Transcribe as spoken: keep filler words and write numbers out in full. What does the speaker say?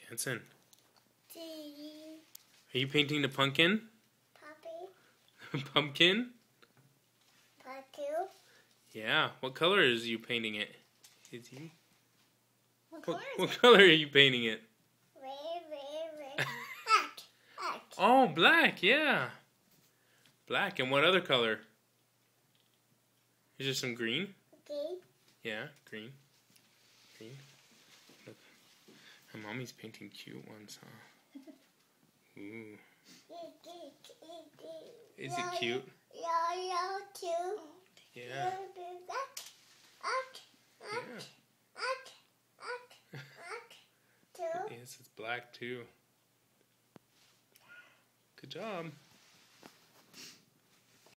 Jansen, D. are you painting the pumpkin? Puppy. Pumpkin? Pumpkin. Yeah. What color is you painting it? Is you? What What, color is what it? color are you painting it? Red, red, red. Black. Black. Oh, black. Yeah. Black. And what other color? Is there some green? Okay. Yeah, green. Green. Look. My mommy's painting cute ones, huh? Ooh. Is it cute? Yellow too. Yeah. Yeah. Two. Yes, it's black too. Good job.